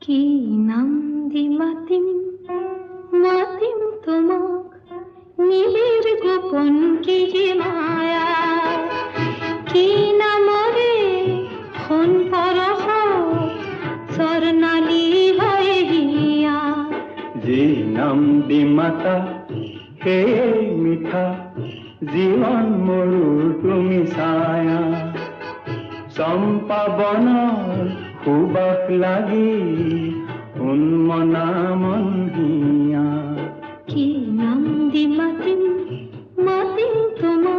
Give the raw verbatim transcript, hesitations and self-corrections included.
কি নাম দি মাতিম মাতিম তোমাক নীলের গোপন কি যে মায়া কি নামরে খন পরশ স্বর্ণালী হয়ে হিয়া যি নাম দি মাতা হে মিঠা জীবন মরুর তুমি ছায়া চম্পা বনৰ সুবাস লাগি উন্মনা মন হিয়া কি নাম দি মাতিম মাতিম তোমাক